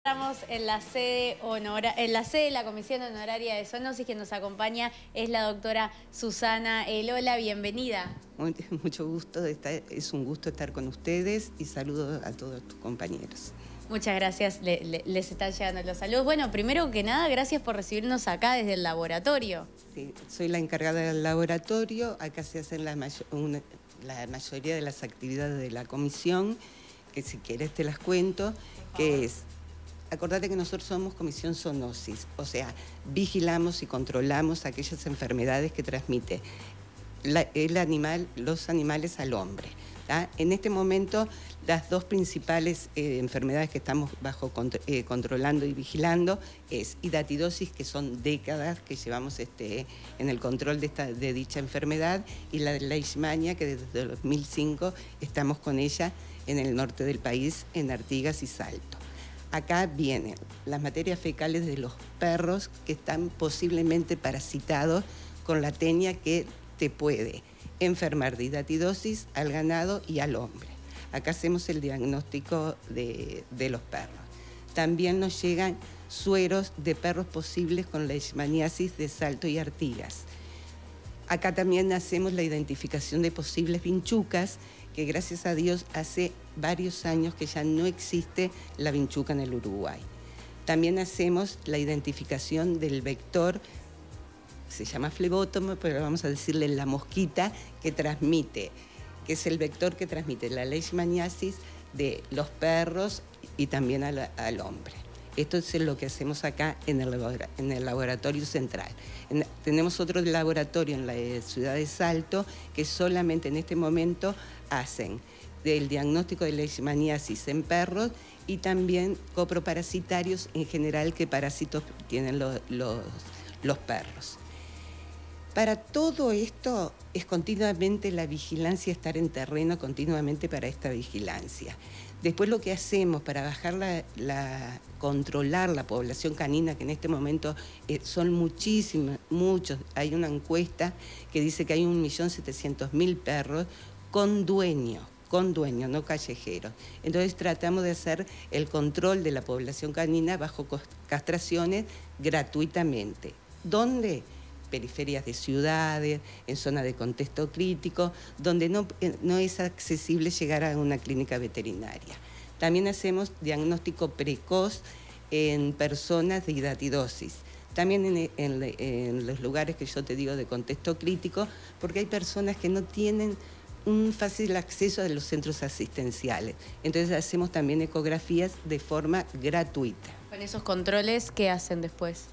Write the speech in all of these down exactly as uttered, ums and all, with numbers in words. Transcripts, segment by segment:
Estamos en la sede honora, en la sede de la Comisión Honoraria de Zoonosis. Quien nos acompaña es la doctora Susana Elola. Bienvenida. Muy, mucho gusto, estar, es un gusto estar con ustedes y saludo a todos tus compañeros. Muchas gracias, le, le, les están llegando los saludos. Bueno, primero que nada, gracias por recibirnos acá desde el laboratorio. Sí, soy la encargada del laboratorio, acá se hacen la, mayo, una, la mayoría de las actividades de la comisión, que si quieres te las cuento, que es... Acordate que nosotros somos Comisión Zoonosis, o sea, vigilamos y controlamos aquellas enfermedades que transmite la, el animal, los animales al hombre. ¿tá? En este momento, las dos principales eh, enfermedades que estamos bajo eh, controlando y vigilando es hidatidosis, que son décadas que llevamos este, en el control de, esta, de dicha enfermedad, y la leishmania, que desde dos mil cinco estamos con ella en el norte del país, en Artigas y Salto. Acá vienen las materias fecales de los perros que están posiblemente parasitados con la tenia que te puede enfermar de hidatidosis al ganado y al hombre. Acá hacemos el diagnóstico de, de los perros. También nos llegan sueros de perros posibles con leishmaniasis de Salto y Artigas. Acá también hacemos la identificación de posibles vinchucas, que gracias a Dios hace varios años que ya no existe la vinchuca en el Uruguay. También hacemos la identificación del vector, se llama flebótomo, pero vamos a decirle la mosquita que transmite, que es el vector que transmite la leishmaniasis de los perros y también al, al hombre. Esto es lo que hacemos acá en el, en el laboratorio central. En, tenemos otro laboratorio en la ciudad de Salto que solamente en este momento hacen del diagnóstico de leishmaniasis en perros y también coproparasitarios en general, que parásitos tienen los, los, los perros. Para todo esto es continuamente la vigilancia, estar en terreno continuamente para esta vigilancia. Después lo que hacemos para bajar la, la, controlar la población canina, que en este momento eh, son muchísimos, muchos. Hay una encuesta que dice que hay un millón setecientos mil perros con dueño, con dueño, no callejeros. Entonces tratamos de hacer el control de la población canina bajo castraciones gratuitamente. ¿Dónde? Periferias de ciudades, en zonas de contexto crítico, donde no, no es accesible llegar a una clínica veterinaria. También hacemos diagnóstico precoz en personas de hidatidosis. También en, en, en los lugares que yo te digo de contexto crítico, porque hay personas que no tienen un fácil acceso a los centros asistenciales. Entonces hacemos también ecografías de forma gratuita. ¿Con esos controles qué hacen después?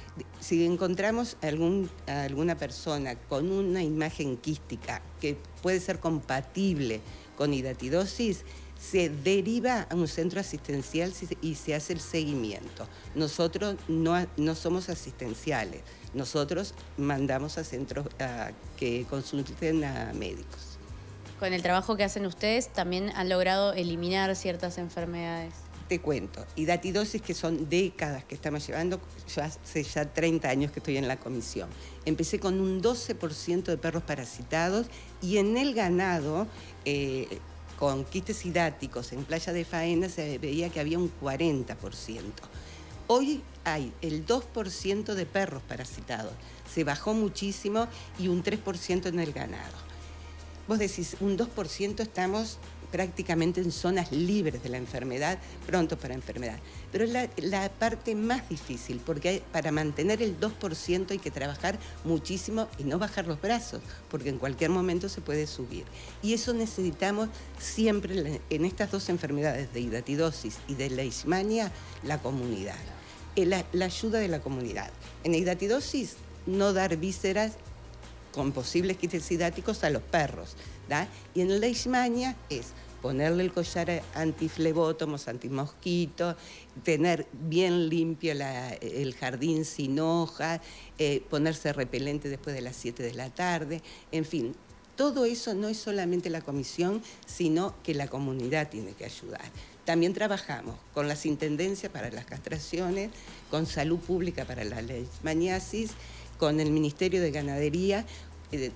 Si encontramos algún, a alguna persona con una imagen quística que puede ser compatible con hidatidosis, se deriva a un centro asistencial y se hace el seguimiento. Nosotros no, no somos asistenciales, nosotros mandamos a centros a que consulten a médicos. Con el trabajo que hacen ustedes, también han logrado eliminar ciertas enfermedades. Te cuento, hidatidosis, que son décadas que estamos llevando, yo hace ya treinta años que estoy en la comisión. Empecé con un doce por ciento de perros parasitados y en el ganado, eh, con quistes hidáticos en playa de faena, se veía que había un cuarenta por ciento. Hoy hay el dos por ciento de perros parasitados, se bajó muchísimo, y un tres por ciento en el ganado. Vos decís, un dos por ciento estamos prácticamente en zonas libres de la enfermedad, pronto para enfermedad. Pero es la, la parte más difícil, porque hay, para mantener el dos por ciento hay que trabajar muchísimo y no bajar los brazos, porque en cualquier momento se puede subir. Y eso necesitamos siempre en estas dos enfermedades de hidatidosis y de leishmania, la comunidad, la, la ayuda de la comunidad. En hidatidosis, no dar vísceras con posibles quistes hidáticos a los perros, ¿da? Y en leishmania es ponerle el collar antiflebótomos, antimosquito, tener bien limpio la, el jardín sin hojas, eh, ponerse repelente después de las siete de la tarde, en fin. Todo eso no es solamente la comisión, sino que la comunidad tiene que ayudar. También trabajamos con las intendencias para las castraciones, con salud pública para la leishmaniasis, con el Ministerio de Ganadería.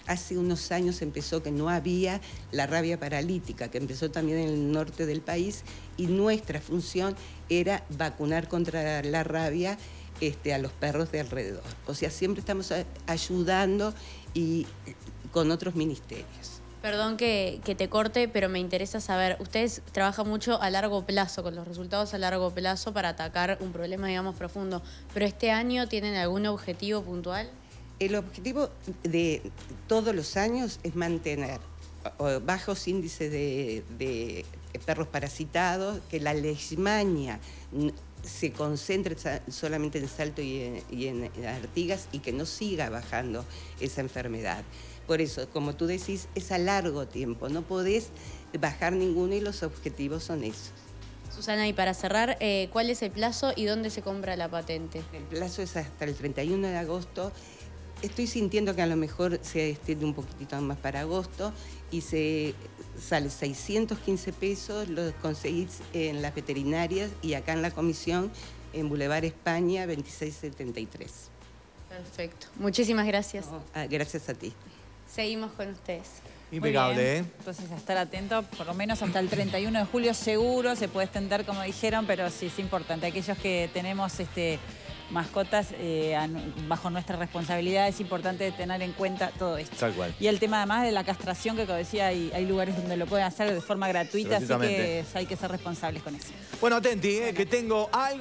hace unos años empezó que no había la rabia paralítica, que empezó también en el norte del país, y nuestra función era vacunar contra la rabia este, a los perros de alrededor. O sea, siempre estamos ayudando y con otros ministerios. Perdón que, que te corte, pero me interesa saber, ustedes trabajan mucho a largo plazo, con los resultados a largo plazo para atacar un problema, digamos, profundo. ¿Pero este año tienen algún objetivo puntual? El objetivo de todos los años es mantener bajos índices de, de perros parasitados, que la leishmania se concentre solamente en Salto y en, y en Artigas y que no siga bajando esa enfermedad. Por eso, como tú decís, es a largo tiempo, no podés bajar ninguno y los objetivos son esos. Susana, y para cerrar, eh, ¿cuál es el plazo y dónde se compra la patente? El plazo es hasta el treinta y uno de agosto. Estoy sintiendo que a lo mejor se extiende un poquitito más para agosto y se sale seiscientos quince pesos, lo conseguís en las veterinarias y acá en la comisión en Boulevard España veintiséis setenta y tres. Perfecto. Muchísimas gracias. No, gracias a ti. Seguimos con ustedes. Impecable, ¿eh? Entonces, a estar atento, por lo menos hasta el treinta y uno de julio seguro, se puede extender como dijeron, pero sí es importante. Aquellos que tenemos este, mascotas eh, bajo nuestra responsabilidad, es importante tener en cuenta todo esto. Tal cual. Y el tema además de la castración, que como decía, hay, hay lugares donde lo pueden hacer de forma gratuita, así que hay que ser responsables con eso. Bueno, atenti, eh, que tengo algo.